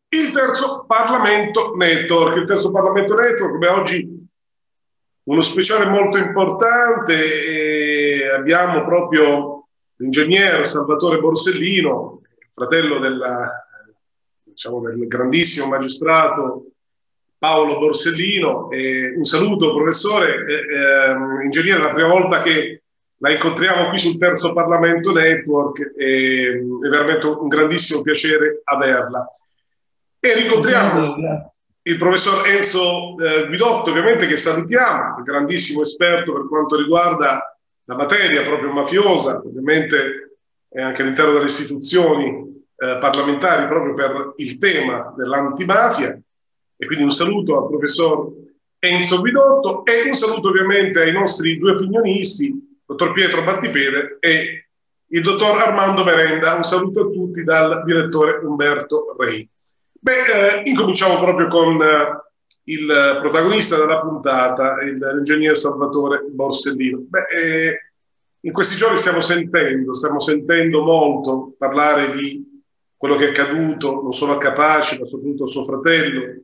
Il terzo Parlamento Network. Il terzo Parlamento Network, beh, oggi uno speciale molto importante. Abbiamo proprio l'ingegnere Salvatore Borsellino, fratello del grandissimo magistrato Paolo Borsellino. Un saluto, professore. Ingegnere, è la prima volta che la incontriamo qui sul terzo Parlamento Network, è veramente un grandissimo piacere averla. E rincontriamo il professor Enzo Guidotto, ovviamente, che salutiamo, grandissimo esperto per quanto riguarda la materia proprio mafiosa, ovviamente è anche all'interno delle istituzioni parlamentari proprio per il tema dell'antimafia. E quindi un saluto al professor Enzo Guidotto e un saluto ovviamente ai nostri due opinionisti, dottor Pietro Battipede e il dottor Armando Merenda. Un saluto a tutti dal direttore Umberto Rei. Incominciamo proprio con il protagonista della puntata, l'ingegner Salvatore Borsellino. In questi giorni stiamo sentendo molto parlare di quello che è accaduto non solo a Capaci, ma soprattutto a suo fratello.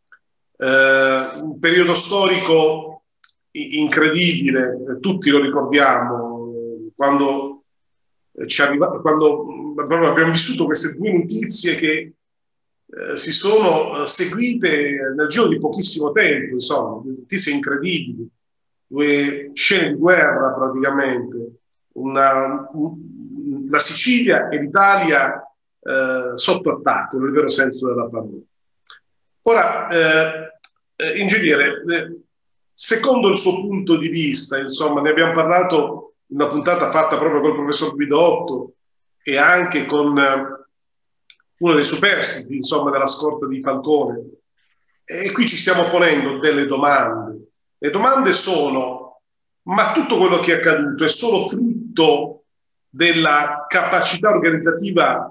Un periodo storico incredibile, tutti lo ricordiamo, quando abbiamo vissuto queste due notizie che si sono seguite nel giro di pochissimo tempo, insomma, notizie incredibili, due scene di guerra praticamente, la Sicilia e l'Italia sotto attacco, nel vero senso della parola. Ora, ingegnere, secondo il suo punto di vista, insomma, ne abbiamo parlato in una puntata fatta proprio col professor Guidotto e anche con uno dei superstiti, insomma, della scorta di Falcone. E qui ci stiamo ponendo delle domande. Le domande sono: ma tutto quello che è accaduto è solo frutto della capacità organizzativa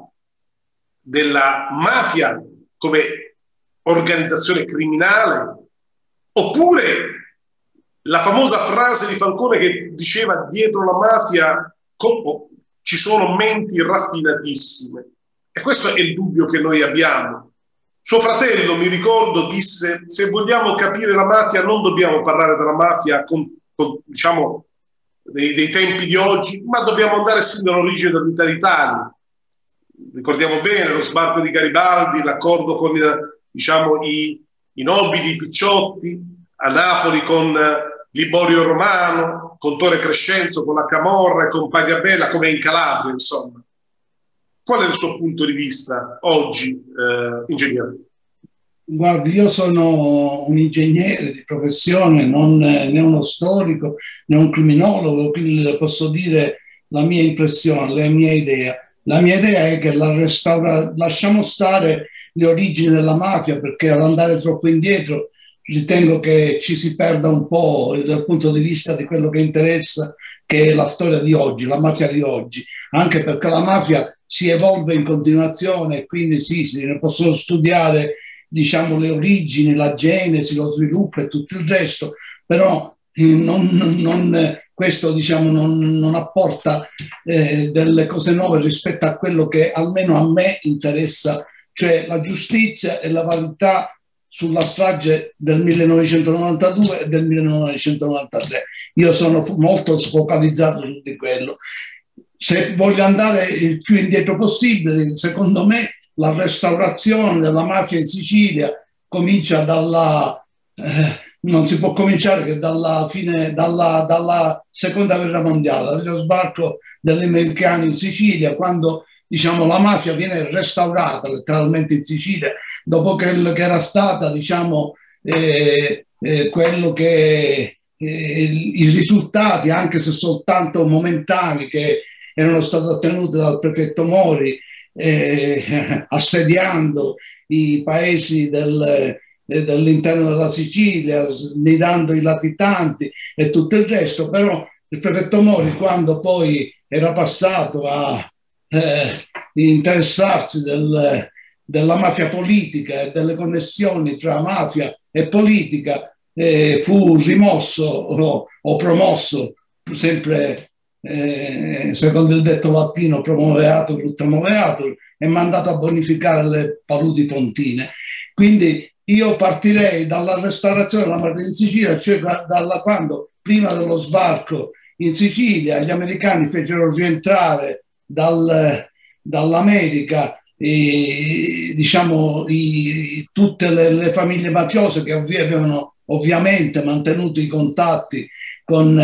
della mafia come organizzazione criminale, oppure la famosa frase di Falcone che diceva dietro la mafia ci sono menti raffinatissime? E questo è il dubbio che noi abbiamo. Suo fratello, mi ricordo, disse: se vogliamo capire la mafia non dobbiamo parlare della mafia diciamo dei tempi di oggi, ma dobbiamo andare sin dall'origine dell'Unità d'Italia. Ricordiamo bene lo sbarco di Garibaldi, l'accordo con diciamo i nobili, i picciotti a Napoli con Liborio Romano, con Torre Crescenzo, con la Camorra e con Pagabella, come in Calabria, insomma. Qual è il suo punto di vista oggi, ingegnere? Guardi, io sono un ingegnere di professione, non né uno storico né un criminologo, quindi le posso dire la mia impressione, la mia idea. La mia idea è che lasciamo stare le origini della mafia, perché ad andare troppo indietro ritengo che ci si perda un po' dal punto di vista di quello che interessa, che è la storia di oggi, la mafia di oggi, anche perché la mafia si evolve in continuazione e quindi sì, si ne possono studiare, diciamo, le origini, la genesi, lo sviluppo e tutto il resto, però questo, diciamo, non apporta delle cose nuove rispetto a quello che almeno a me interessa, cioè la giustizia e la verità sulla strage del 1992 e del 1993. Io sono molto sfocalizzato su di quello. Se voglio andare il più indietro possibile, secondo me la restaurazione della mafia in Sicilia comincia non si può cominciare che dalla seconda guerra mondiale, dallo sbarco degli americani in Sicilia, quando, diciamo, la mafia viene restaurata letteralmente in Sicilia, dopo che era stata, diciamo, quello che i risultati, anche se soltanto momentanei, che erano stati ottenuti dal prefetto Mori, assediando i paesi dell'interno della Sicilia, snidando i latitanti e tutto il resto. Però il prefetto Mori, quando poi era passato a interessarsi della mafia politica e delle connessioni tra mafia e politica, fu rimosso o promosso, sempre secondo il detto latino, promoveatur ut removeatur, e mandato a bonificare le paludi pontine. Quindi io partirei dalla restaurazione della Marca in Sicilia, cioè dalla quando prima dello sbarco in Sicilia gli americani fecero rientrare dall'America diciamo, tutte le famiglie mafiose che avevano ovviamente mantenuto i contatti con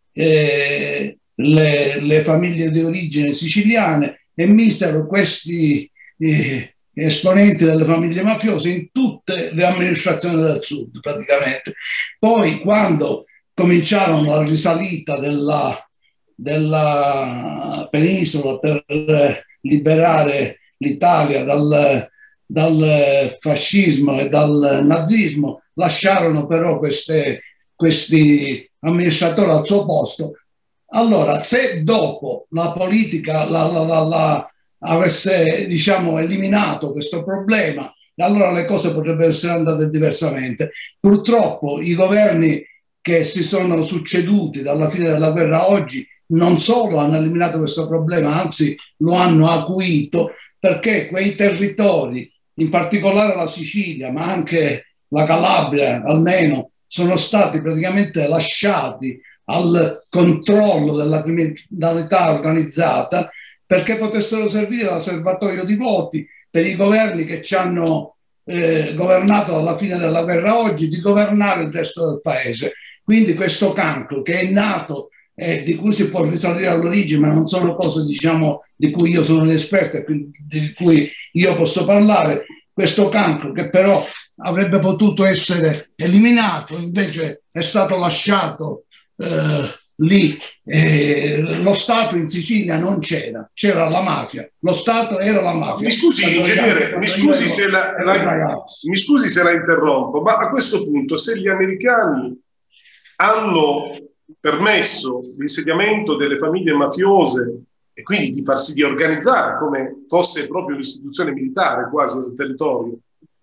le famiglie di origine siciliane e misero questi esponenti delle famiglie mafiose in tutte le amministrazioni del sud praticamente. Poi quando cominciarono la risalita della penisola per liberare l'Italia dal fascismo e dal nazismo, lasciarono però questi amministratori al suo posto. Allora, se dopo la politica avesse, diciamo, eliminato questo problema, allora le cose potrebbero essere andate diversamente. Purtroppo i governi che si sono succeduti dalla fine della guerra a oggi non solo hanno eliminato questo problema, anzi lo hanno acuito, perché quei territori, in particolare la Sicilia, ma anche la Calabria almeno, sono stati praticamente lasciati al controllo della criminalità organizzata perché potessero servire da serbatoio di voti per i governi che ci hanno governato alla fine della guerra a oggi, di governare il resto del paese. Quindi questo cancro che è nato di cui si può risalire all'origine, ma non sono cose, diciamo, di cui io sono un esperto e di cui io posso parlare, questo cancro che però avrebbe potuto essere eliminato, invece è stato lasciato lì. Lo Stato in Sicilia non c'era, c'era la mafia, lo Stato era la mafia. Mi scusi, ingegnere, mi scusi se la interrompo, ma a questo punto, se gli americani hanno permesso l'insediamento delle famiglie mafiose e quindi di farsi di organizzare come fosse proprio un'istituzione militare quasi nel territorio,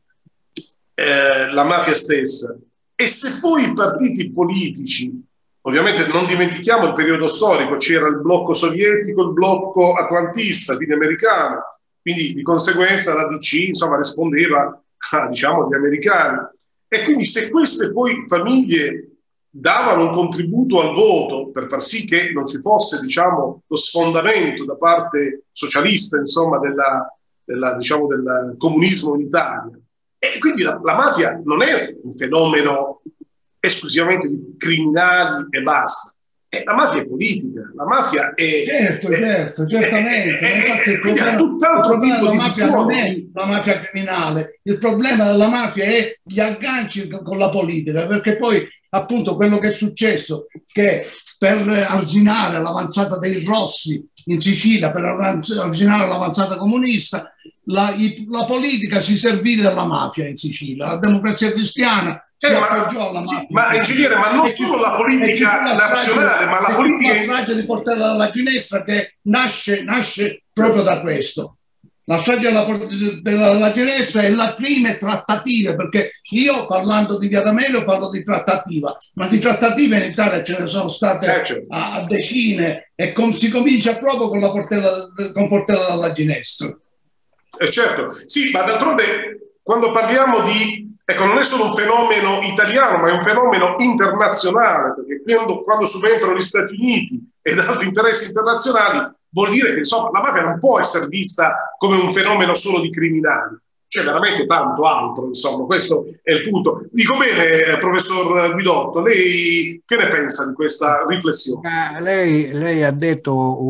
la mafia stessa, e se poi i partiti politici, ovviamente non dimentichiamo il periodo storico, c'era il blocco sovietico, il blocco atlantista, quindi americano, quindi di conseguenza la DC insomma rispondeva a, diciamo, agli americani, e quindi se queste poi famiglie davano un contributo al voto per far sì che non ci fosse, diciamo, lo sfondamento da parte socialista, insomma, diciamo, del comunismo in Italia. E quindi la mafia non è un fenomeno esclusivamente di criminali e basta. La mafia è politica, la mafia è... Certo, certamente. Infatti il problema della mafia non è la mafia criminale, il problema della mafia è gli agganci con la politica, perché poi appunto quello che è successo, che per arginare l'avanzata dei Rossi in Sicilia, per arginare l'avanzata comunista, la politica si servì della mafia in Sicilia, la Democrazia Cristiana si appoggiò alla mafia. Sì, ma ingegnere, ma non solo la politica nazionale, ma la politica... La strage di Portella della Ginestra che nasce proprio da questo. La strage della Ginestra è la prima trattativa, perché io parlando di Via D'Amelio parlo di trattativa, ma di trattative in Italia ce ne sono state a decine, e si comincia proprio con Portella della Ginestra. Certo, sì, ma d'altronde quando parliamo di... Ecco, non è solo un fenomeno italiano, ma è un fenomeno internazionale, perché quando subentrano gli Stati Uniti ed altri interessi internazionali, vuol dire che insomma la mafia non può essere vista come un fenomeno solo di criminali, c'è veramente tanto altro, insomma, questo è il punto. Dico bene, professor Guidotto, lei che ne pensa di questa riflessione? Lei ha detto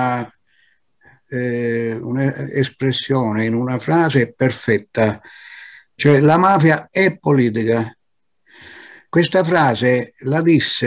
un'espressione in una frase perfetta, cioè la mafia è politica. Questa frase la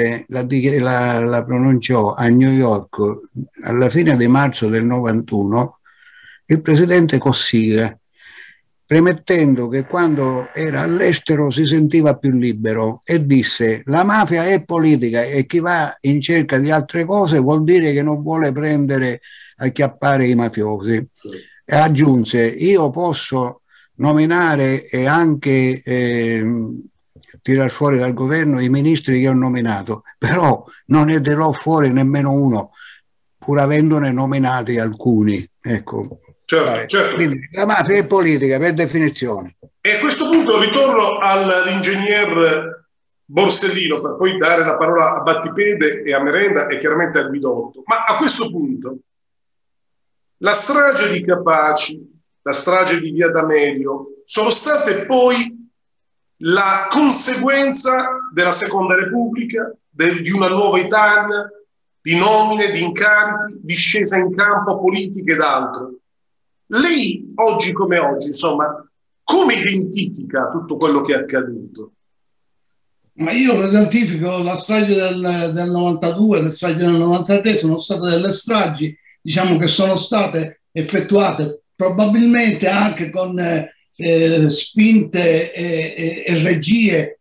pronunciò a New York alla fine di marzo del 91 il presidente Cossiga, premettendo che quando era all'estero si sentiva più libero, e disse: la mafia è politica e chi va in cerca di altre cose vuol dire che non vuole prendere a acchiappare i mafiosi. E aggiunse: io posso nominare e anche tirar fuori dal governo i ministri che ho nominato, però non ne terrò fuori nemmeno uno, pur avendone nominati alcuni. Ecco, Certo. Quindi la mafia è politica per definizione. E a questo punto ritorno all'ingegner Borsellino per poi dare la parola a Battipede e a Merenda e chiaramente a Guidotto. Ma a questo punto la strage di Capaci, la strage di Via D'Amelio sono state poi la conseguenza della Seconda Repubblica, di una nuova Italia, di nomine, di incarichi, di scesa in campo politica ed altro. Lei, oggi come oggi, insomma, come identifica tutto quello che è accaduto? Ma io identifico la strage del 92, le stragi del 93, sono state delle stragi, diciamo, che sono state effettuate probabilmente anche con spinte e regie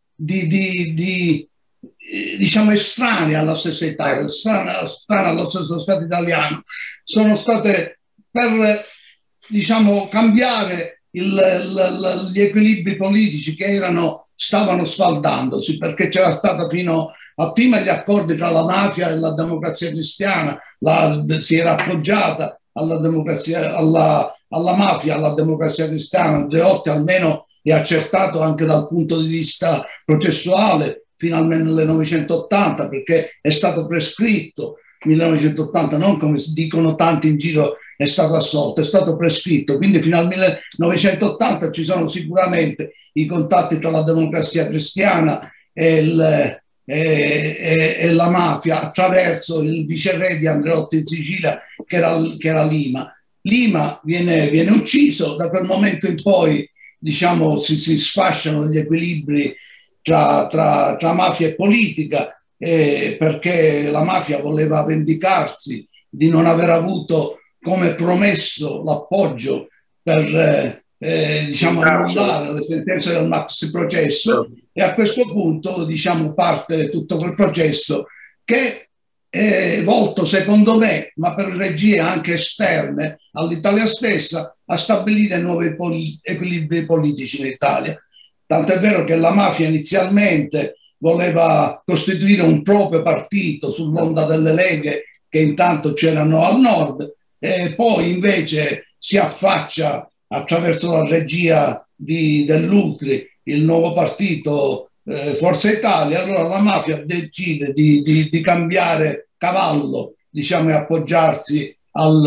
diciamo estranee alla stessa Italia, strane allo stesso Stato italiano, sono state per, diciamo, cambiare gli equilibri politici che stavano sfaldandosi, perché c'era stata fino a prima gli accordi tra la mafia e la Democrazia Cristiana, si era appoggiata alla democrazia, alla mafia, alla Democrazia Cristiana. Andreotti almeno è accertato anche dal punto di vista processuale fino al 1980, perché è stato prescritto. 1980, non come dicono tanti in giro, è stato assolto, è stato prescritto. Quindi fino al 1980 ci sono sicuramente i contatti tra la Democrazia Cristiana e la mafia attraverso il viceré di Andreotti in Sicilia, che era Lima. Lima viene ucciso. Da quel momento in poi, diciamo, si sfasciano gli equilibri tra mafia e politica, perché la mafia voleva vendicarsi di non aver avuto come promesso l'appoggio per diciamo, annullare le sentenze del maxi processo, e a questo punto, diciamo, parte tutto quel processo che è volto, secondo me, ma per regie anche esterne all'Italia stessa, a stabilire nuovi equilibri politici in Italia. Tant'è vero che la mafia inizialmente voleva costituire un proprio partito sull'onda delle leghe che intanto c'erano al nord, e poi invece si affaccia attraverso la regia dell'Utri il nuovo partito Forza Italia. Allora la mafia decide di cambiare cavallo, diciamo, e appoggiarsi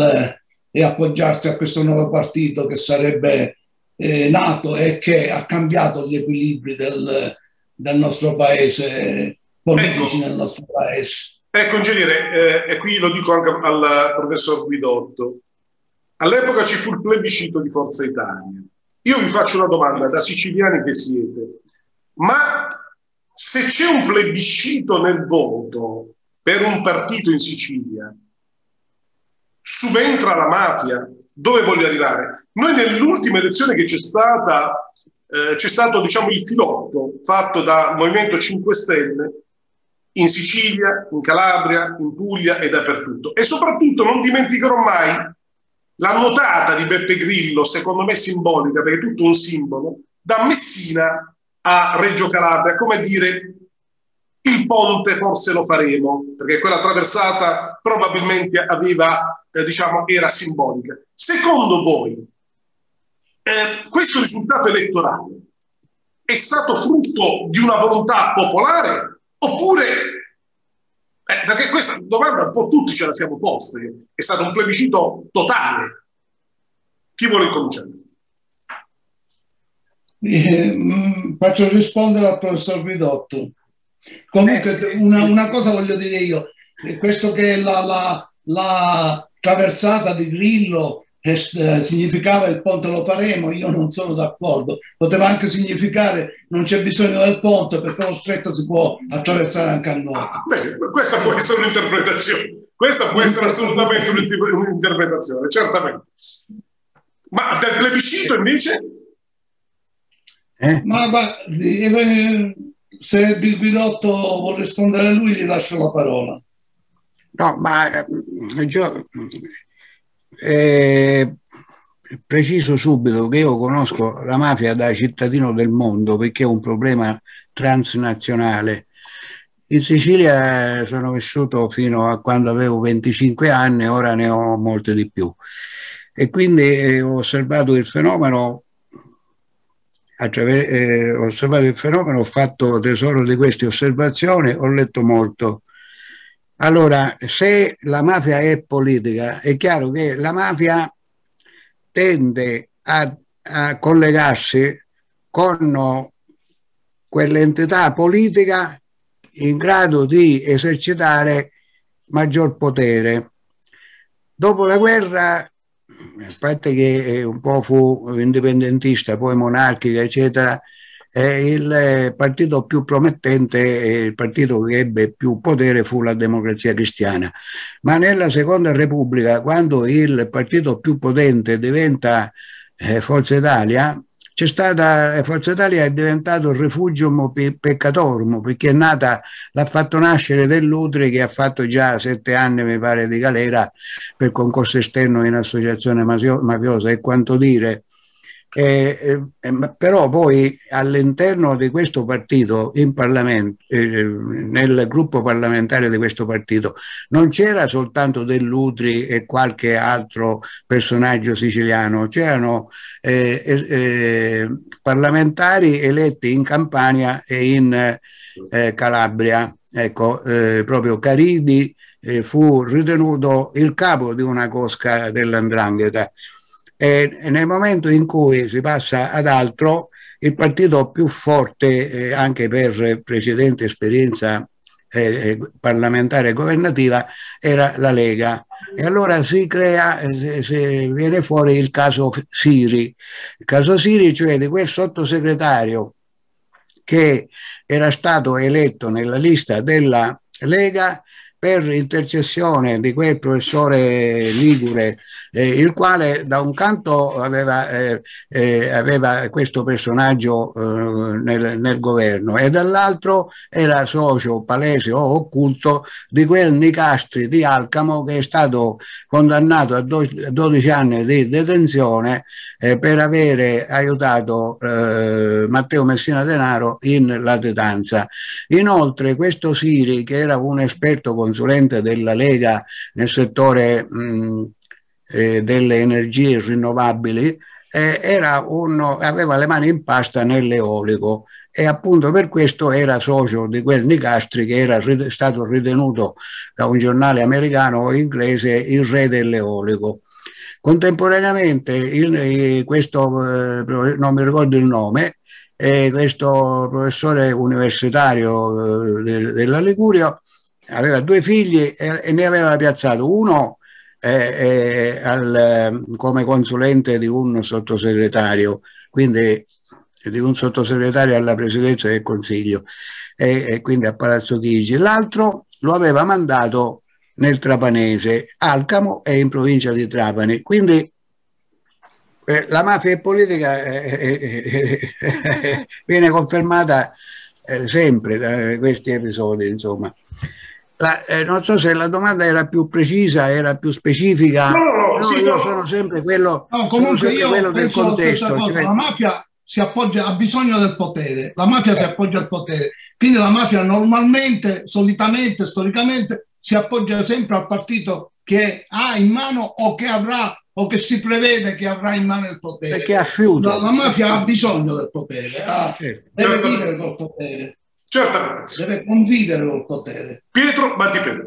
a questo nuovo partito che sarebbe nato e che ha cambiato gli equilibri del nostro paese, politici nel nostro paese. Ecco, ingegnere, e qui lo dico anche al professor Guidotto, all'epoca ci fu il plebiscito di Forza Italia. Io vi faccio una domanda, da siciliani che siete, ma se c'è un plebiscito nel voto per un partito in Sicilia, subentra la mafia? Dove voglio arrivare? Noi nell'ultima elezione che c'è stato, diciamo, il filotto fatto dal Movimento 5 Stelle in Sicilia, in Calabria, in Puglia e dappertutto. E soprattutto non dimenticherò mai la nuotata di Beppe Grillo, secondo me simbolica, perché è tutto un simbolo, da Messina a Reggio Calabria, come dire, il ponte forse lo faremo, perché quella traversata probabilmente aveva, diciamo, era simbolica. Secondo voi, questo risultato elettorale è stato frutto di una volontà popolare oppure, perché questa domanda un po' tutti ce la siamo poste, è stato un plebiscito totale? Chi vuole cominciare? Faccio rispondere al professor Guidotto. Comunque una cosa voglio dire io, questo che la traversata di Grillo significava il ponte lo faremo, io non sono d'accordo. Poteva anche significare non c'è bisogno del ponte perché lo stretto si può attraversare anche a nuoto. Beh, questa può essere un'interpretazione, questa può essere assolutamente un'interpretazione, certamente. Ma del plebiscito invece? Ma se il Guidotto vuole rispondere a lui, gli lascio la parola. No, ma preciso subito che io conosco la mafia da cittadino del mondo perché è un problema transnazionale. In Sicilia sono vissuto fino a quando avevo 25 anni, ora ne ho molte di più. e quindi ho osservato il fenomeno. Ho osservato il fenomeno, ho fatto tesoro di queste osservazioni, ho letto molto. Allora, se la mafia è politica, è chiaro che la mafia tende a collegarsi con quell'entità politica in grado di esercitare maggior potere. Dopo la guerra, a parte che un po' fu indipendentista, poi monarchica, eccetera, il partito più promettente, il partito che ebbe più potere fu la Democrazia Cristiana. Ma nella Seconda Repubblica, quando il partito più potente diventa Forza Italia, c'è stata, Forza Italia è diventato il refugium peccatorum, perché è nata, l'ha fatto nascere Dell'Utri, che ha fatto già 7 anni, mi pare, di galera per concorso esterno in associazione mafiosa, e quanto dire. Però poi all'interno di questo partito, in Parlamento, nel gruppo parlamentare di questo partito, non c'era soltanto Dell'Utri e qualche altro personaggio siciliano, c'erano parlamentari eletti in Campania e in Calabria. Ecco, proprio Caridi fu ritenuto il capo di una cosca dell''ndrangheta. E nel momento in cui si passa ad altro, il partito più forte, anche per precedente esperienza parlamentare e governativa, era la Lega. E allora si crea, viene fuori il caso Siri. Il caso Siri, cioè di quel sottosegretario che era stato eletto nella lista della Lega per intercessione di quel professore ligure, il quale da un canto aveva questo personaggio nel governo, e dall'altro era socio palese o occulto di quel Nicastri di Alcamo, che è stato condannato a 12 anni di detenzione per avere aiutato Matteo Messina Denaro in latitanza. Inoltre questo Siri, che era un esperto consulente della Lega nel settore delle energie rinnovabili, aveva le mani in pasta nell'eolico, e appunto per questo era socio di quel Nicastri, che era stato ritenuto da un giornale americano o inglese il re dell'eolico. Contemporaneamente questo, non mi ricordo il nome, questo professore universitario della Liguria aveva 2 figli e ne aveva piazzato uno come consulente di un sottosegretario, quindi di un sottosegretario alla presidenza del Consiglio, e quindi a Palazzo Chigi. L'altro lo aveva mandato nel Trapanese, Alcamo e in provincia di Trapani. Quindi la mafia e politica viene confermata sempre da questi episodi, insomma. Non so se la domanda era più precisa, era più specifica. No, sì, io sono sempre quello, quello del contesto. Cioè... La mafia si appoggia, ha bisogno del potere, la mafia si appoggia al potere, quindi la mafia normalmente, solitamente, storicamente si appoggia sempre al partito che ha in mano o che avrà o che si prevede che avrà in mano il potere. Perché ha fiuto. La mafia ha bisogno del potere, deve vivere col potere. Certamente. Deve convivere col potere. Pietro Battipedro.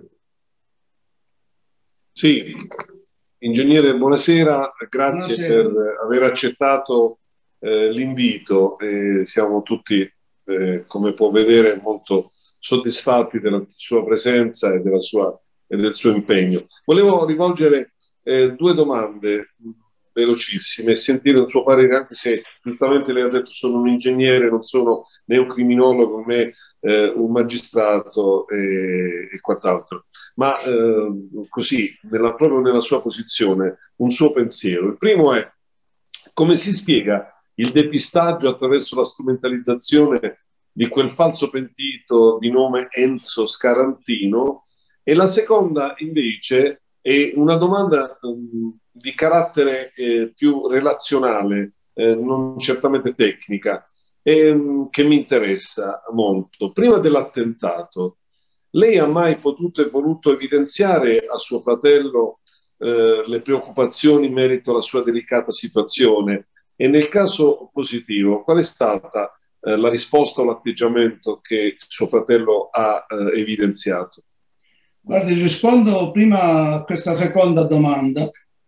Sì, ingegnere, buonasera, grazie per aver accettato l'invito. Siamo tutti, come può vedere, molto soddisfatti della sua presenza e del suo impegno. Volevo rivolgere 2 domande velocissime e sentire un suo parere, anche se giustamente lei ha detto sono un ingegnere, non sono né un criminologo né un magistrato e quant'altro, ma così, proprio nella sua posizione, un suo pensiero. Il primo è: come si spiega il depistaggio attraverso la strumentalizzazione di quel falso pentito di nome Enzo Scarantino? E la seconda invece è una domanda di carattere più relazionale, non certamente tecnica, che mi interessa molto. Prima dell'attentato, lei ha mai potuto e voluto evidenziare a suo fratello le preoccupazioni in merito alla sua delicata situazione, e nel caso positivo, qual è stata la risposta o l'atteggiamento che suo fratello ha evidenziato? Guardi, rispondo prima a questa seconda domanda.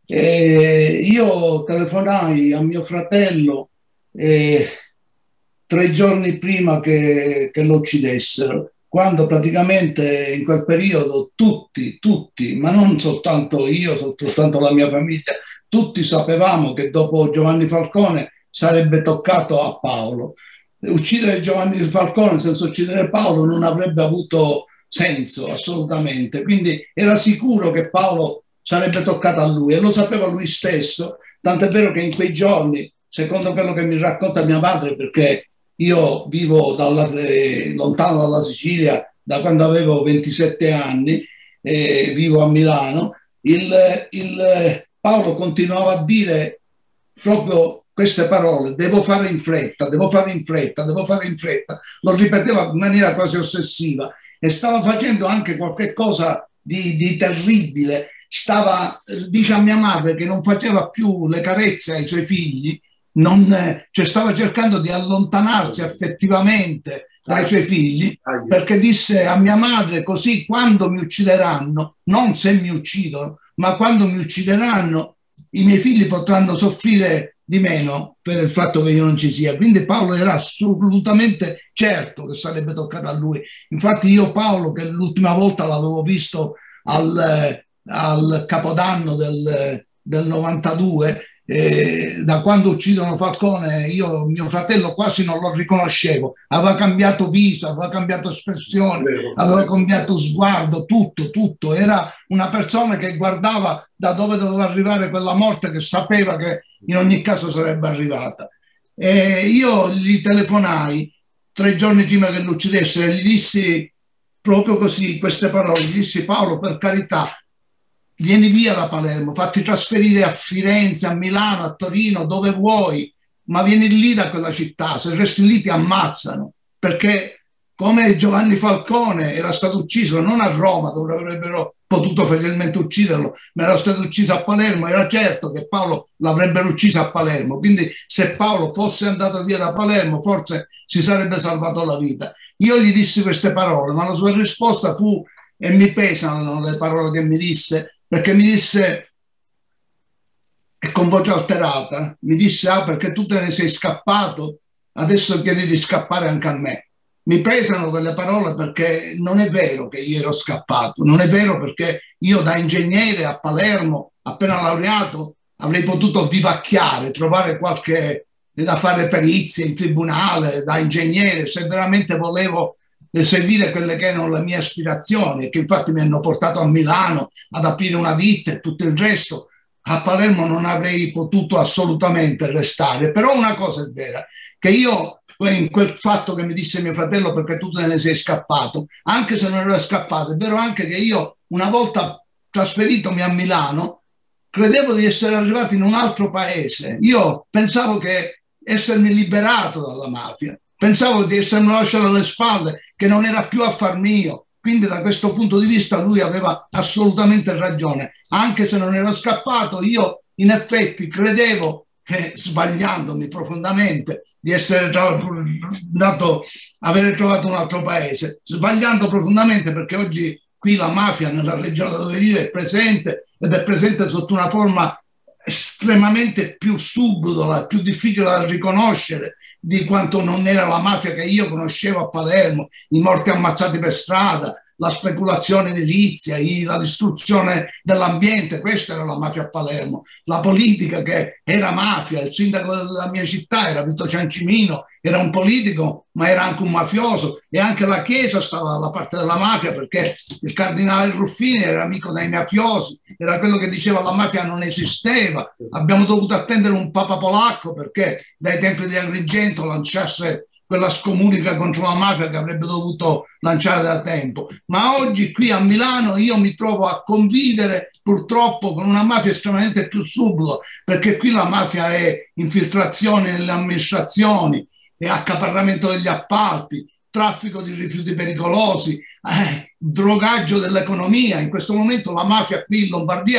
Io telefonai a mio fratello 3 giorni prima che lo uccidessero, quando praticamente in quel periodo tutti, ma non soltanto io, soltanto la mia famiglia, tutti sapevamo che dopo Giovanni Falcone sarebbe toccato a Paolo. Uccidere Giovanni Falcone senza uccidere Paolo non avrebbe avuto senso assolutamente, quindi era sicuro che Paolo sarebbe toccato a lui e lo sapeva lui stesso, tant'è vero che in quei giorni, secondo quello che mi racconta mia madre, perché io vivo lontano dalla Sicilia da quando avevo 27 anni, vivo a Milano, Paolo continuava a dire proprio queste parole: devo fare in fretta, devo fare in fretta, devo fare in fretta. Lo ripeteva in maniera quasi ossessiva e stava facendo anche qualche cosa di terribile. Dice a mia madre che non faceva più le carezze ai suoi figli, cioè stava cercando di allontanarsi affettivamente dai suoi figli, perché disse a mia madre: così quando mi uccideranno, non se mi uccidono, ma quando mi uccideranno, i miei figli potranno soffrire di meno per il fatto che io non ci sia. Quindi Paolo era assolutamente certo che sarebbe toccato a lui. Infatti io Paolo, che l'ultima volta l'avevo visto al Capodanno del 92, da quando uccidono Falcone, mio fratello quasi non lo riconoscevo, aveva cambiato viso, aveva cambiato espressione, aveva cambiato sguardo, tutto. Era una persona che guardava da dove doveva arrivare quella morte, che sapeva che in ogni caso sarebbe arrivata. E io gli telefonai 3 giorni prima che lo uccidesse e gli dissi proprio così queste parole: gli dissi: Paolo, per carità, vieni via da Palermo, fatti trasferire a Firenze, a Milano, a Torino, dove vuoi, ma vieni lì da quella città, se resti lì ti ammazzano, perché come Giovanni Falcone era stato ucciso non a Roma, dove avrebbero potuto facilmente ucciderlo, ma era stato ucciso a Palermo, era certo che Paolo l'avrebbero ucciso a Palermo, quindi se Paolo fosse andato via da Palermo forse si sarebbe salvato la vita. Io gli dissi queste parole, ma la sua risposta fu, e mi pesano le parole che mi disse, perché mi disse, e con voce alterata, mi disse: ah, perché tu te ne sei scappato, adesso chiedi di scappare anche a me. Mi pesano quelle parole, perché non è vero che io ero scappato, non è vero, perché io da ingegnere a Palermo, appena laureato, avrei potuto vivacchiare, trovare qualche da fare perizie in tribunale, da ingegnere, se veramente volevo seguire quelle che erano le mie aspirazioni, che infatti mi hanno portato a Milano ad aprire una ditta e tutto il resto. A Palermo non avrei potuto assolutamente restare, però una cosa è vera, che io in quel fatto che mi disse mio fratello: perché tu te ne sei scappato, anche se non ero scappato, è vero anche che io, una volta trasferitomi a Milano, credevo di essere arrivato in un altro paese. Io pensavo che essermi liberato dalla mafia, pensavo di essermi lasciato alle spalle, che non era più affar mio. Quindi da questo punto di vista lui aveva assolutamente ragione. Anche se non ero scappato, io in effetti credevo, sbagliandomi profondamente, di essere avere trovato un altro paese, sbagliando profondamente, perché oggi qui la mafia nella regione dove vivo è presente, ed è presente sotto una forma estremamente più subdola, più difficile da riconoscere di quanto non era la mafia che io conoscevo a Palermo: i morti ammazzati per strada, la speculazione edilizia, la distruzione dell'ambiente. Questa era la mafia a Palermo. La politica, che era mafia. Il sindaco della mia città era Vito Ciancimino, era un politico ma era anche un mafioso, e anche la Chiesa stava dalla parte della mafia, perché il cardinale Ruffini era amico dei mafiosi, era quello che diceva la mafia non esisteva. Abbiamo dovuto attendere un papa polacco perché dai tempi di Agrigento lanciasse quella scomunica contro la mafia che avrebbe dovuto lanciare da tempo. Ma oggi qui a Milano io mi trovo a convivere purtroppo con una mafia estremamente più subdola, perché qui la mafia è infiltrazione nelle amministrazioni, è accaparramento degli appalti, traffico di rifiuti pericolosi, drogaggio dell'economia. In questo momento la mafia qui in Lombardia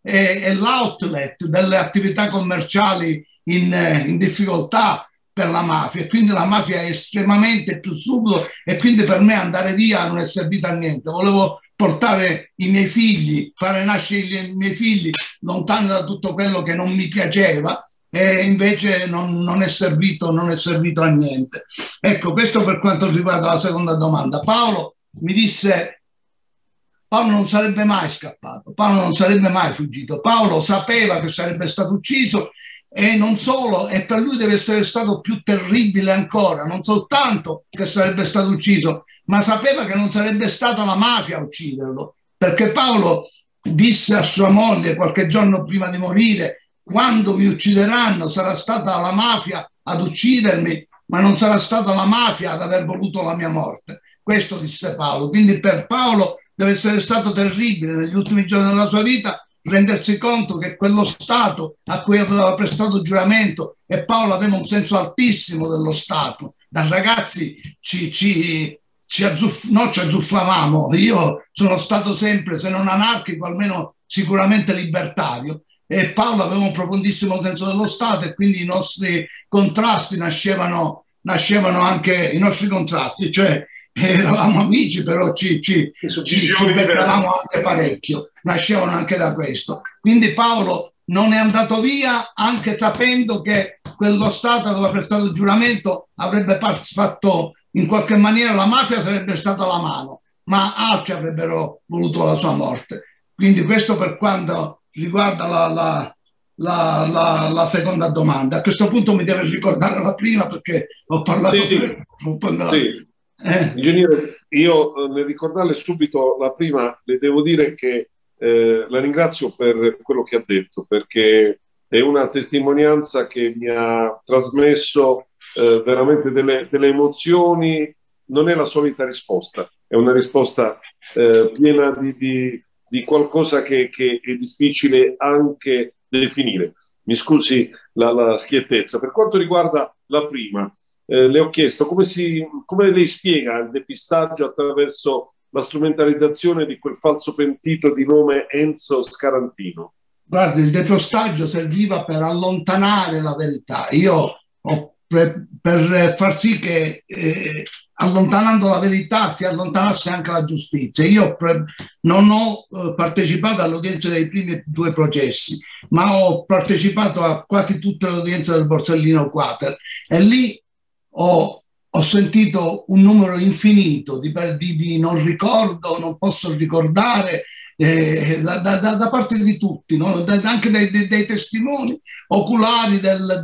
è l'outlet delle attività commerciali in difficoltà per la mafia, e quindi la mafia è estremamente più subdolo, e quindi per me andare via non è servito a niente. Volevo portare i miei figli, fare nascere i miei figli lontano da tutto quello che non mi piaceva, e invece non è servito a niente. Ecco, questo per quanto riguarda la seconda domanda. Paolo mi disse: Paolo non sarebbe mai scappato, Paolo non sarebbe mai fuggito, Paolo sapeva che sarebbe stato ucciso, e non solo, e per lui deve essere stato più terribile ancora, non soltanto che sarebbe stato ucciso, ma sapeva che non sarebbe stata la mafia a ucciderlo, perché Paolo disse a sua moglie qualche giorno prima di morire: quando mi uccideranno sarà stata la mafia ad uccidermi, ma non sarà stata la mafia ad aver voluto la mia morte. Questo disse Paolo. Quindi per Paolo deve essere stato terribile negli ultimi giorni della sua vita rendersi conto che quello Stato a cui aveva prestato giuramento, e Paolo aveva un senso altissimo dello Stato, da ragazzi ci azzuffavamo, io sono stato sempre, se non anarchico, almeno sicuramente libertario, e Paolo aveva un profondissimo senso dello Stato, e quindi i nostri contrasti nascevano anche, i nostri contrasti, cioè eravamo amici, però ci beccavamo anche parecchio, nascevano anche da questo. Quindi Paolo non è andato via, anche sapendo che quello Stato aveva prestato giuramento, avrebbe fatto in qualche maniera, la mafia sarebbe stata la mano, ma altri avrebbero voluto la sua morte. Quindi questo per quanto riguarda la seconda domanda. A questo punto mi deve ricordare la prima, perché ho parlato. Sì. Ingegnere, io nel ricordarle subito la prima, le devo dire che la ringrazio per quello che ha detto, perché è una testimonianza che mi ha trasmesso veramente delle emozioni. Non è la solita risposta, è una risposta piena di qualcosa che è difficile anche definire. Mi scusi la schiettezza. Per quanto riguarda la prima, le ho chiesto come lei spiega il depistaggio attraverso la strumentalizzazione di quel falso pentito di nome Enzo Scarantino. Guardi, il depistaggio serviva per allontanare la verità. Io per far sì che allontanando la verità si allontanasse anche la giustizia. Io non ho partecipato all'udienza dei primi 2 processi, ma ho partecipato a quasi tutte le udienze del Borsellino Quater, e lì ho sentito un numero infinito di non ricordo, non posso ricordare, da parte di tutti, no? Anche dei testimoni oculari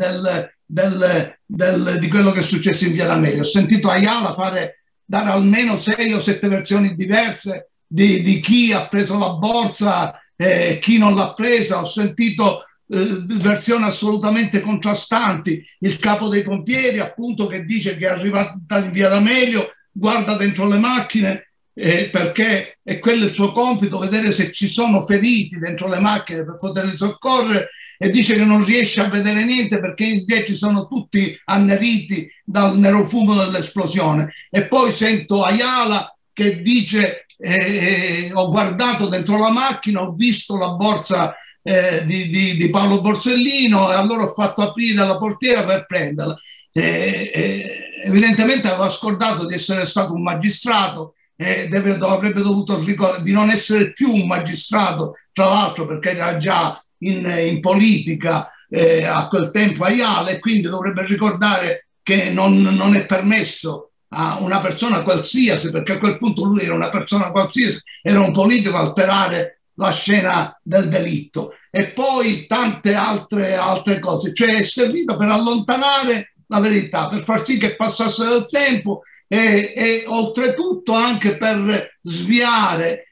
di quello che è successo in Via D'Amelio. Ho sentito Ayala dare almeno 6 o 7 versioni diverse di chi ha preso la borsa e chi non l'ha presa. Ho sentito versioni assolutamente contrastanti. Il capo dei pompieri, appunto, che dice che è arrivato in Via D'Amelio, guarda dentro le macchine perché è quello il suo compito, vedere se ci sono feriti dentro le macchine per poterli soccorrere, e dice che non riesce a vedere niente perché invece sono tutti anneriti dal nerofumo dell'esplosione. E poi sento Ayala che dice ho guardato dentro la macchina, ho visto la borsa di Paolo Borsellino, e allora ho fatto aprire la portiera per prenderla. Evidentemente aveva scordato di essere stato un magistrato, avrebbe dovuto ricordare di non essere più un magistrato, tra l'altro, perché era già in politica a quel tempo Ayala, e quindi dovrebbe ricordare che non è permesso a una persona qualsiasi, perché a quel punto lui era una persona qualsiasi, era un politico, alterare la scena del delitto. E poi tante altre cose, cioè è servito per allontanare la verità, per far sì che passasse del tempo, e oltretutto anche per sviare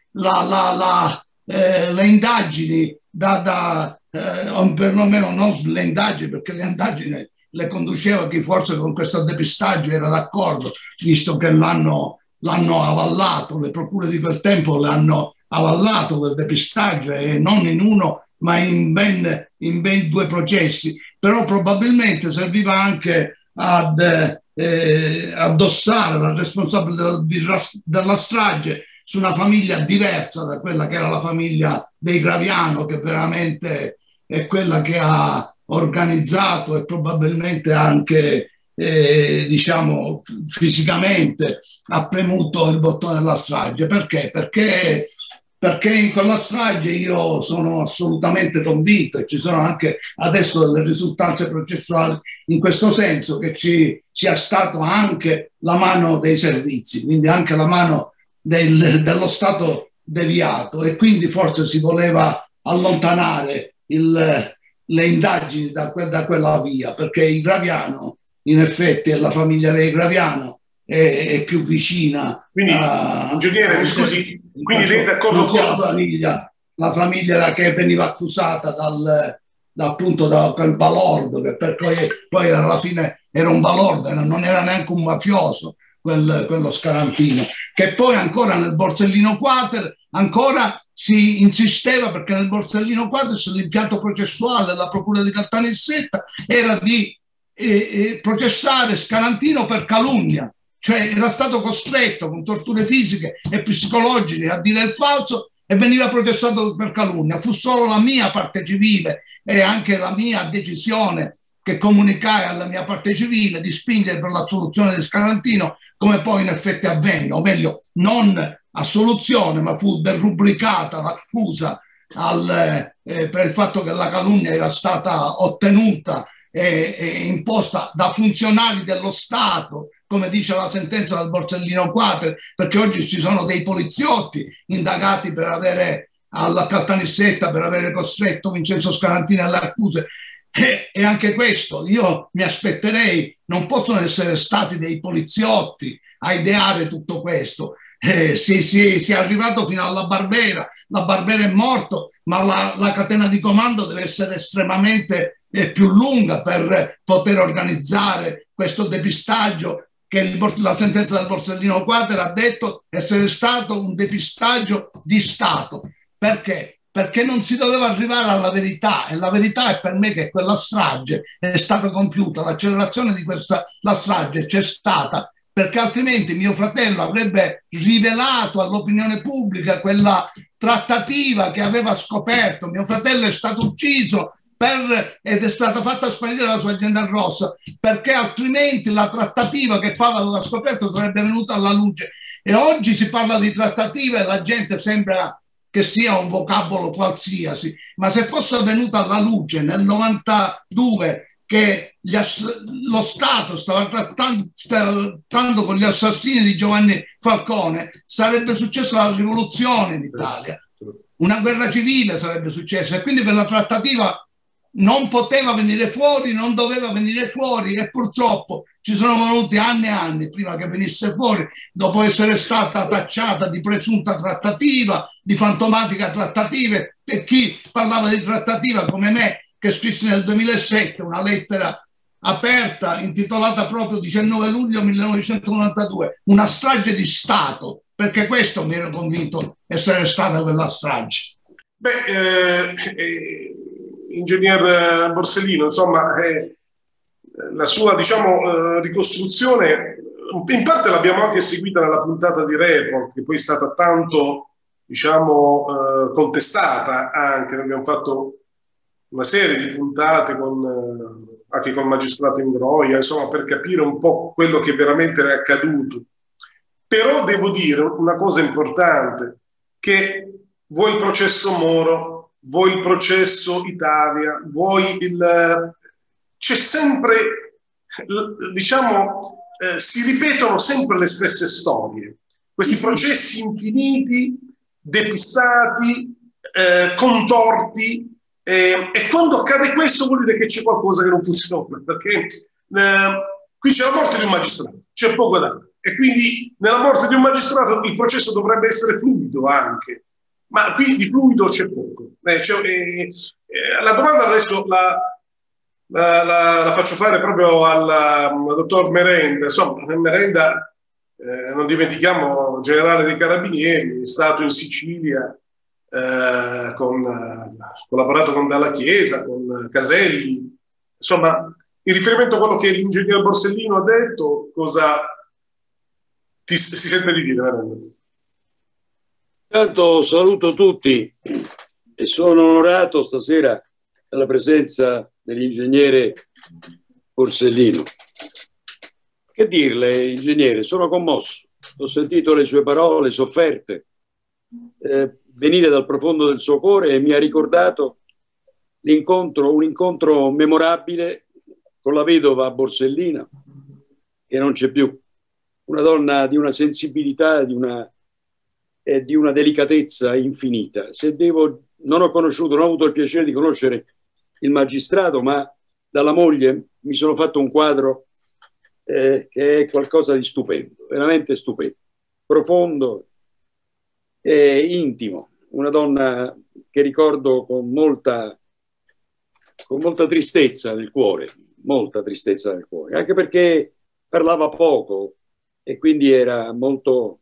le indagini perlomeno non le indagini, perché le indagini le conduceva chi forse con questo depistaggio era d'accordo, visto che l'hanno avallato, le procure di quel tempo l'hanno avallato quel depistaggio, e non in uno ma in ben 2 processi. Però probabilmente serviva anche ad addossare la responsabile della strage su una famiglia diversa da quella che era la famiglia dei Graviano, che veramente è quella che ha organizzato e probabilmente anche diciamo fisicamente ha premuto il bottone della strage. Perché? Perché in quella strage io sono assolutamente convinto, e ci sono anche adesso delle risultanze processuali in questo senso, che ci sia stata anche la mano dei servizi, quindi anche la mano dello Stato deviato, e quindi forse si voleva allontanare le indagini da quella via, perché i Graviano, in effetti, la famiglia dei Graviano è più vicina. Quindi, ingegnere, scusi, quindi lei è d'accordo con la famiglia che veniva accusata appunto da quel balordo, che poi alla fine era un balordo, non era neanche un mafioso, quello Scarantino, che poi ancora nel Borsellino Quater ancora si insisteva, perché nel Borsellino Quater l'impianto processuale della procura di Caltanissetta era di processare Scarantino per calunnia, cioè era stato costretto con torture fisiche e psicologiche a dire il falso e veniva processato per calunnia. Fu solo la mia parte civile e anche la mia decisione che comunicai alla mia parte civile di spingere per l'assoluzione di Scarantino, come poi in effetti avvenne, o meglio, non assoluzione, ma fu derubricata l'accusa per il fatto che la calunnia era stata ottenuta e imposta da funzionari dello Stato, come dice la sentenza del Borsellino Quater, perché oggi ci sono dei poliziotti indagati per avere alla Caltanissetta, per avere costretto Vincenzo Scarantino alle accuse. E anche questo io mi aspetterei, non possono essere stati dei poliziotti a ideare tutto questo. Si è arrivato fino alla Barbera, la Barbera è morto, ma la catena di comando deve essere estremamente più lunga per poter organizzare questo depistaggio che la sentenza del Borsellino Quater ha detto essere stato un depistaggio di Stato. Perché? Perché non si doveva arrivare alla verità, e la verità è per me che quella strage è stata compiuta, l'accelerazione di la strage c'è stata, perché altrimenti mio fratello avrebbe rivelato all'opinione pubblica quella trattativa che aveva scoperto. Mio fratello è stato ucciso ed è stata fatta sparire la sua agenda rossa, perché altrimenti la trattativa che Paolo aveva scoperto sarebbe venuta alla luce. E oggi si parla di trattativa e la gente sembra che sia un vocabolo qualsiasi, ma se fosse venuta alla luce nel 92 che lo Stato stava trattando con gli assassini di Giovanni Falcone, sarebbe successa la rivoluzione in Italia, una guerra civile sarebbe successa, e quindi quella trattativa non poteva venire fuori, non doveva venire fuori, e purtroppo ci sono voluti anni e anni prima che venisse fuori, dopo essere stata tacciata di presunta trattativa, di fantomatica trattativa. E chi parlava di trattativa come me, che scrissi nel 2007 una lettera aperta intitolata proprio 19 luglio 1992, una strage di Stato, perché questo mi ero convinto essere stata quella strage. Ingegner Borsellino, insomma, la sua, diciamo, ricostruzione in parte l'abbiamo anche seguita nella puntata di Report, che poi è stata tanto, diciamo, contestata anche. Noi abbiamo fatto una serie di puntate anche con il magistrato Ingroia, insomma, per capire un po' quello che veramente era accaduto. Però devo dire una cosa importante, che vuoi il processo Moro, vuoi il processo Italia, c'è sempre, diciamo, si ripetono sempre le stesse storie. Questi processi infiniti, depistati, contorti, e quando accade questo vuol dire che c'è qualcosa che non funziona, perché qui c'è la morte di un magistrato, c'è poco da fare, e quindi nella morte di un magistrato il processo dovrebbe essere fluido anche, ma qui di fluido c'è poco. La domanda adesso la faccio fare proprio al dottor Merenda. Insomma, Merenda, non dimentichiamo, generale dei Carabinieri, è stato in Sicilia, collaborato con Dalla Chiesa, con Caselli. Insomma, in riferimento a quello che l'ingegner Borsellino ha detto, cosa si sente di dire, Merenda? Intanto saluto tutti e sono onorato stasera della presenza dell'ingegnere Borsellino. Che dirle, ingegnere, sono commosso. Ho sentito le sue parole sofferte venire dal profondo del suo cuore e mi ha ricordato un incontro memorabile con la vedova Borsellino, che non c'è più. Una donna di una sensibilità, di una delicatezza infinita. Non ho avuto il piacere di conoscere il magistrato, ma dalla moglie mi sono fatto un quadro che è qualcosa di stupendo, veramente stupendo, profondo e intimo. Una donna che ricordo con molta tristezza nel cuore, molta tristezza nel cuore, anche perché parlava poco e quindi era molto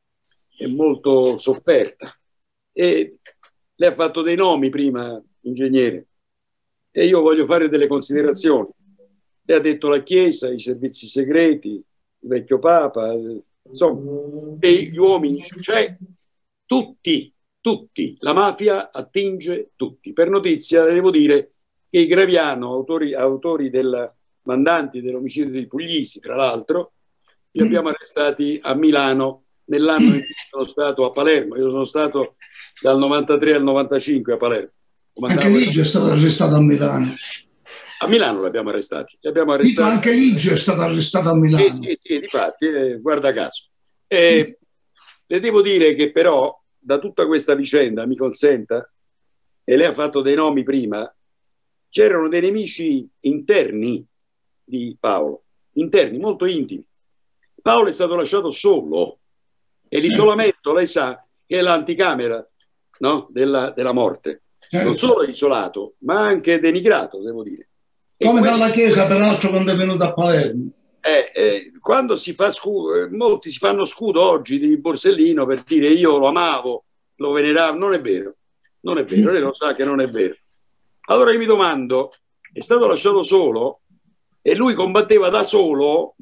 sofferta. E lei ha fatto dei nomi prima, ingegnere, e io voglio fare delle considerazioni. Lei ha detto la Chiesa, i servizi segreti, il vecchio Papa, insomma, e gli uomini, cioè tutti, la mafia attinge tutti. Per notizia devo dire che i Graviano, autori mandanti dell'omicidio di Puglisi, tra l'altro, li abbiamo arrestati a Milano nell'anno in cui sono stato a Palermo. Io sono stato dal 93 al 95 a Palermo. Anche Ligio è stato arrestato a Milano. A Milano l'abbiamo arrestati. Dico, anche Ligio è stato arrestato a Milano. Sì, difatti, guarda caso. Le devo dire che però, da tutta questa vicenda, mi consenta, e lei ha fatto dei nomi prima, c'erano dei nemici interni di Paolo, interni, molto intimi. Paolo è stato lasciato solo e l'isolamento, lei sa, che è l'anticamera, no? della morte. Non solo isolato, ma anche denigrato, devo dire. Come dalla Chiesa, peraltro, quando è venuto a Palermo. Quando si fa scudo, molti si fanno scudo oggi di Borsellino per dire io lo amavo, lo veneravo. Non è vero, lei lo sa che non è vero. Allora io mi domando, è stato lasciato solo e lui combatteva da solo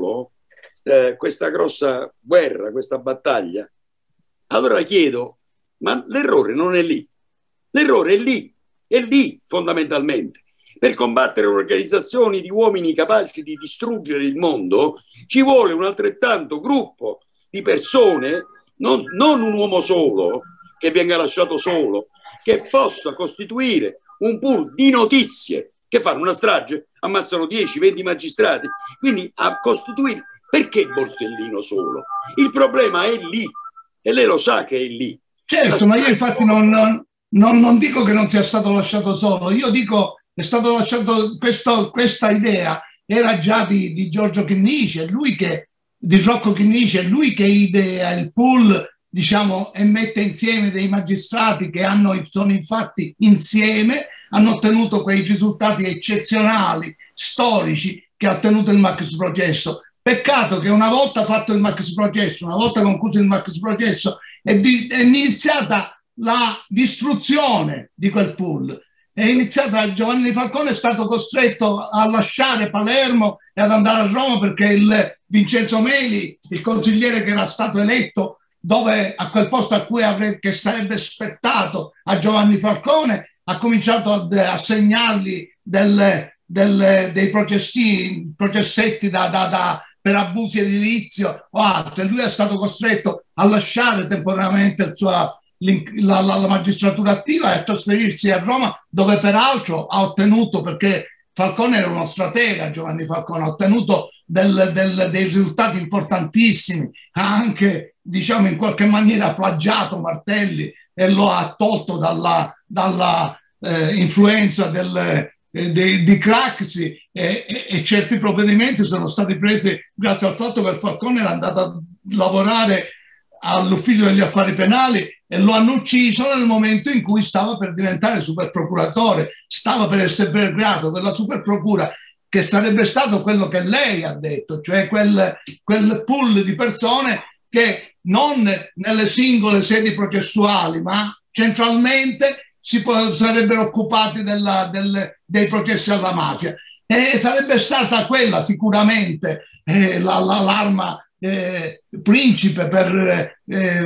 questa grossa guerra, questa battaglia. Allora chiedo, ma l'errore non è lì? L'errore è lì fondamentalmente. Per combattere organizzazioni di uomini capaci di distruggere il mondo ci vuole un altrettanto gruppo di persone, non un uomo solo che venga lasciato solo, che possa costituire un pool di notizie. Che fanno una strage, ammazzano 10-20 magistrati, quindi a costituire. Perché Borsellino solo? Il problema è lì e lei lo sa che è lì. Certo, ma io infatti non dico che non sia stato lasciato solo, io dico è stato lasciato questa idea era già di Giorgio Chinnici, di Rocco Chinnici, è lui che idea il pool, diciamo, e mette insieme dei magistrati che sono infatti insieme, hanno ottenuto quei risultati eccezionali, storici, che ha ottenuto il Max Processo. Peccato che una volta fatto il Max Processo, una volta concluso il Max Processo, è iniziata la distruzione di quel pool. È iniziata, Giovanni Falcone è stato costretto a lasciare Palermo e ad andare a Roma perché il Vincenzo Meli, il consigliere che era stato eletto a quel posto a cui che sarebbe spettato a Giovanni Falcone, ha cominciato a assegnargli dei processetti per abusi edilizio o altro, e lui è stato costretto a lasciare temporaneamente la magistratura attiva e a trasferirsi a Roma, dove peraltro ha ottenuto, perché Falcone era uno stratega, Giovanni Falcone, ha ottenuto dei risultati importantissimi, ha anche, diciamo, in qualche maniera plagiato Martelli e lo ha tolto dalla influenza di Craxi, e certi provvedimenti sono stati presi grazie al fatto che Falcone era andato a lavorare all'ufficio degli affari penali e lo hanno ucciso nel momento in cui stava per diventare superprocuratore, stava per essere creato quella superprocura che sarebbe stato quello che lei ha detto, cioè quel pool di persone che non nelle singole sedi processuali ma centralmente sarebbero occupati dei processi alla mafia, e sarebbe stata quella sicuramente l'arma principe per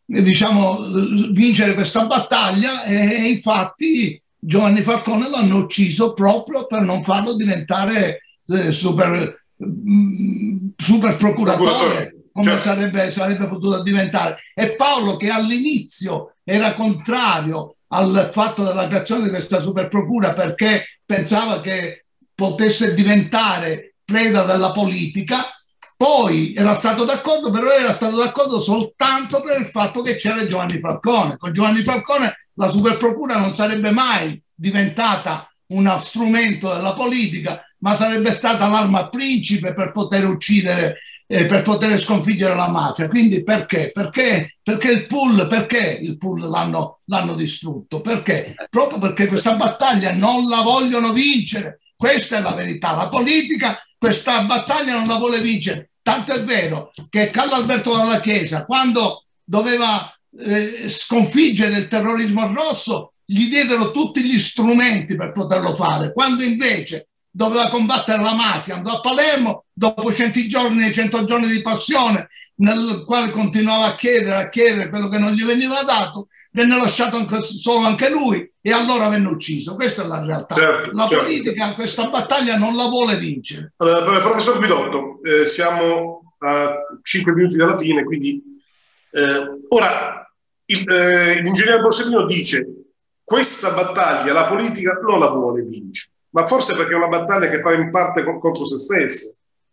diciamo, vincere questa battaglia, e infatti Giovanni Falcone l'hanno ucciso proprio per non farlo diventare super procuratore, come sarebbe potuto diventare. E Paolo, che all'inizio era contrario al fatto della creazione di questa super procura perché pensava che potesse diventare preda della politica, poi era stato d'accordo, però era stato d'accordo soltanto per il fatto che c'era Giovanni Falcone. Con Giovanni Falcone la super procura non sarebbe mai diventata uno strumento della politica, ma sarebbe stata l'arma principe per poter uccidere, per poter sconfiggere la mafia. Quindi perché? Perché il pool l'hanno distrutto? Perché? Proprio perché questa battaglia non la vogliono vincere. Questa è la verità. La politica questa battaglia non la vuole vincere. Tanto è vero che Carlo Alberto Dalla Chiesa, quando doveva sconfiggere il terrorismo rosso, gli diedero tutti gli strumenti per poterlo fare. Quando invece doveva combattere la mafia, andò a Palermo, dopo 100 giorni di passione, nel quale continuava a chiedere quello che non gli veniva dato, venne lasciato solo anche lui e allora venne ucciso. Questa è la realtà. La politica questa battaglia non la vuole vincere. Professor Guidotto, siamo a 5 minuti dalla fine, quindi ora l'ingegnere Borsellino dice: questa battaglia la politica non la vuole vincere, ma forse perché è una battaglia che fa in parte contro se stessa.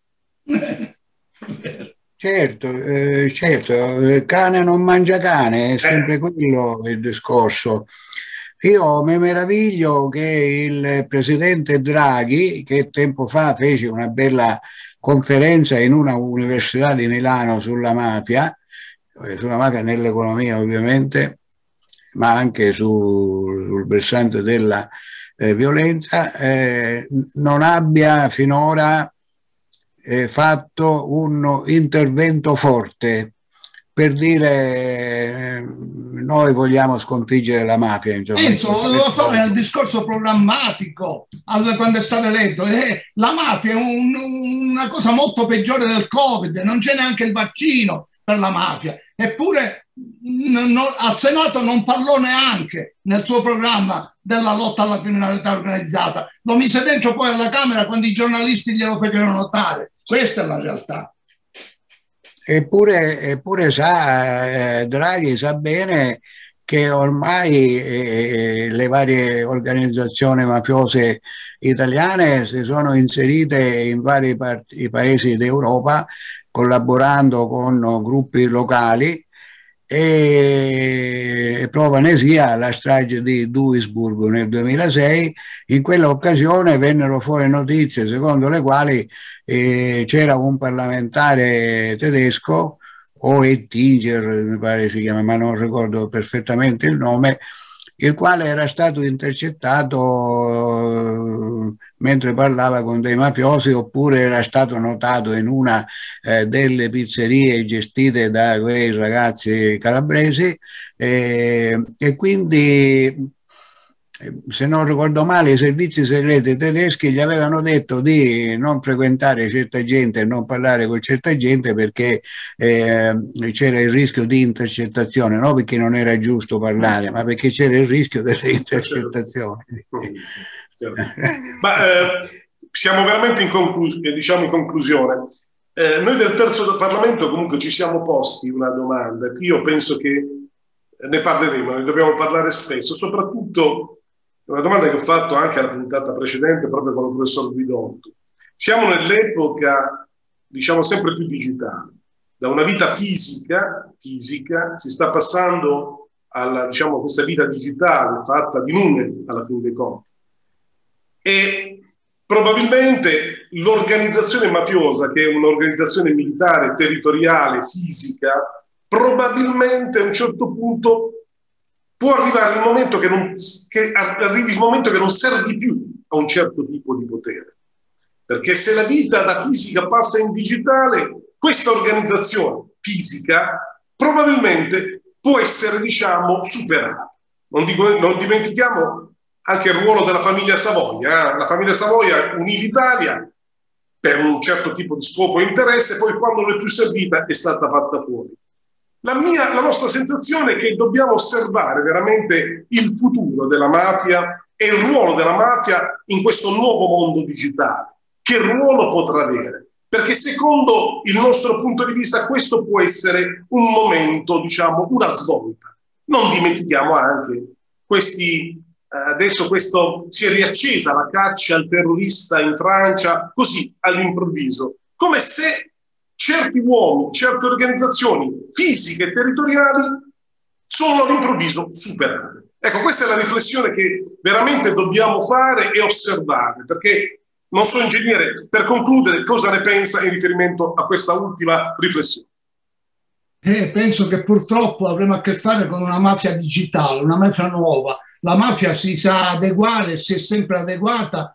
Certo, cane non mangia cane, è sempre quello il discorso. Io mi meraviglio che il presidente Draghi, che tempo fa fece una bella conferenza in una università di Milano sulla mafia nell'economia ovviamente, ma anche sul versante della violenza, non abbia finora fatto un intervento forte per dire noi vogliamo sconfiggere la mafia. Lo doveva fare nel discorso programmatico quando è stato eletto. La mafia è una cosa molto peggiore del Covid, non c'è neanche il vaccino per la mafia, eppure al Senato non parlò neanche nel suo programma della lotta alla criminalità organizzata, lo mise dentro poi alla Camera quando i giornalisti glielo fecero notare. Questa è la realtà. Eppure Draghi sa bene che ormai le varie organizzazioni mafiose italiane si sono inserite in vari paesi d'Europa, collaborando con gruppi locali, e prova ne sia la strage di Duisburg nel 2006. In quella occasione vennero fuori notizie secondo le quali c'era un parlamentare tedesco, Oettinger mi pare si chiama, ma non ricordo perfettamente il nome, il quale era stato intercettato mentre parlava con dei mafiosi, oppure era stato notato in una delle pizzerie gestite da quei ragazzi calabresi, e quindi, se non ricordo male, i servizi segreti tedeschi gli avevano detto di non frequentare certa gente e non parlare con certa gente perché c'era il rischio di intercettazione, non perché non era giusto parlare, ma perché c'era il rischio delle intercettazioni. Ma siamo veramente in conclusione. Noi del Terzo Parlamento comunque ci siamo posti una domanda. Io penso che ne parleremo, ne dobbiamo parlare spesso, soprattutto una domanda che ho fatto anche alla puntata precedente proprio con il professor Guidotto. Siamo nell'epoca, diciamo, sempre più digitale. Da una vita fisica si sta passando alla, diciamo, questa vita digitale fatta di numeri alla fine dei conti. E probabilmente l'organizzazione mafiosa, che è un'organizzazione militare, territoriale, fisica, probabilmente a un certo punto può arrivare il momento che arrivi il momento che non servi più a un certo tipo di potere, perché se la vita da fisica passa in digitale, questa organizzazione fisica probabilmente può essere, diciamo, superata. Non dimentichiamo anche il ruolo della famiglia Savoia. La famiglia Savoia unì l'Italia per un certo tipo di scopo e interesse, poi quando non è più servita è stata fatta fuori. la nostra sensazione è che dobbiamo osservare veramente il futuro della mafia e il ruolo della mafia in questo nuovo mondo digitale. Che ruolo potrà avere? Perché secondo il nostro punto di vista questo può essere un momento, diciamo, una svolta. Non dimentichiamo anche adesso si è riaccesa la caccia al terrorista in Francia, così all'improvviso, come se certi uomini, certe organizzazioni fisiche e territoriali sono all'improvviso superate. Ecco, questa è la riflessione che veramente dobbiamo fare e osservare, perché non so, ingegnere, per concludere, cosa ne pensa in riferimento a questa ultima riflessione? Penso che purtroppo avremo a che fare con una mafia digitale, una mafia nuova. La mafia si sa adeguare, si è sempre adeguata,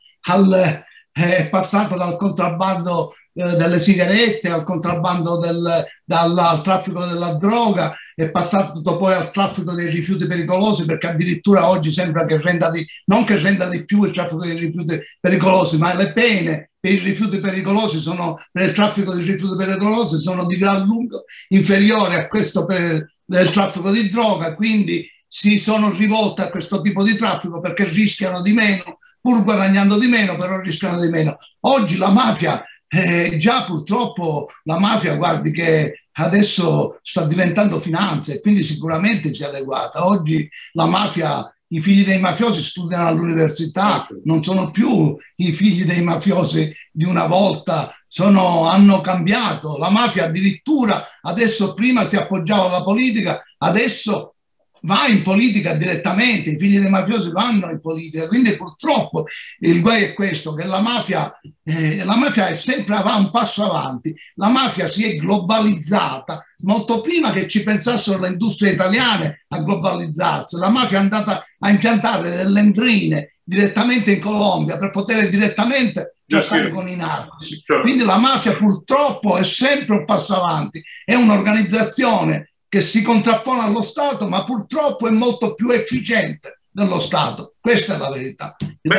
è passata dal contrabbando delle sigarette al contrabbando al traffico della droga, è passato poi al traffico dei rifiuti pericolosi, perché addirittura oggi sembra che non che renda di più il traffico dei rifiuti pericolosi, ma le pene per i rifiuti pericolosi per il traffico dei rifiuti pericolosi sono di gran lunga inferiori a questo del traffico di droga, quindi si sono rivolte a questo tipo di traffico perché rischiano di meno, pur guadagnando di meno, però rischiano di meno. Oggi la mafia, già purtroppo la mafia, guardi che adesso sta diventando finanza e quindi sicuramente si è adeguata. Oggi la mafia, i figli dei mafiosi studiano all'università, non sono più i figli dei mafiosi di una volta, hanno cambiato. La mafia addirittura adesso prima si appoggiava alla politica, adesso va in politica direttamente, i figli dei mafiosi vanno in politica, quindi purtroppo il guai è questo, che la mafia è sempre va un passo avanti, la mafia si è globalizzata molto prima che ci pensassero le industrie italiane a globalizzarsi. La mafia è andata a impiantare delle entrine direttamente in Colombia per poter direttamente giocare con i narcotici. Quindi la mafia purtroppo è sempre un passo avanti, è un'organizzazione che si contrappone allo Stato, ma purtroppo è molto più efficiente dello Stato. Questa è la verità.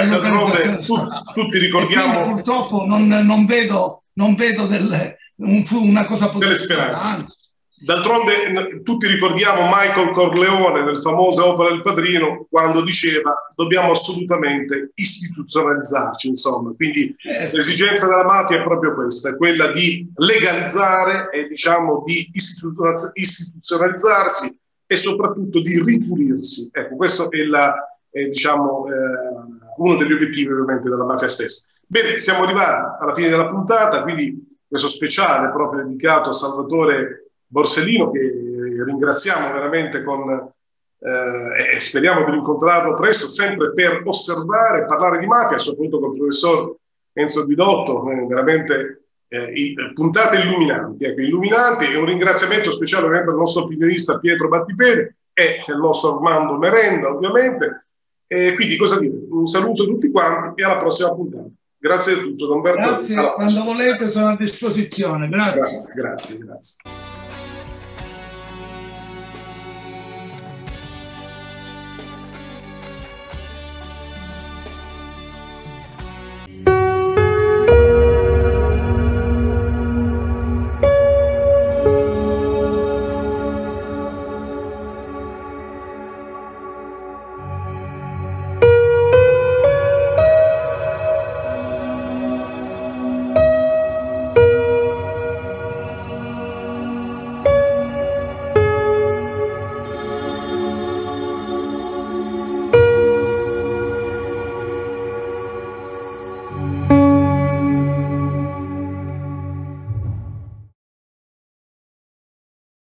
Tutti ricordiamo. Quindi, purtroppo non vedo una cosa positiva. Anzi. D'altronde tutti ricordiamo Michael Corleone nel famosa Opera del Padrino, quando diceva dobbiamo assolutamente istituzionalizzarci, insomma. Quindi l'esigenza della mafia è proprio questa, è quella di legalizzare e diciamo di istituzionalizzarsi e soprattutto di ripulirsi. Ecco, questo è uno degli obiettivi ovviamente della mafia stessa. Bene, siamo arrivati alla fine della puntata, quindi questo speciale proprio dedicato a Salvatore Borsellino, che ringraziamo veramente e speriamo di rincontrarlo presto, sempre per osservare e parlare di mafia, soprattutto con il professor Enzo Guidotto, veramente puntate illuminanti, illuminanti, e un ringraziamento speciale ovviamente al nostro opinionista Pietro Battipede e al nostro Armando Merenda, ovviamente. Quindi cosa dire? Un saluto a tutti quanti e alla prossima puntata. Grazie a tutto, Don Bertolini. Grazie, quando volete sono a disposizione. Grazie. Grazie.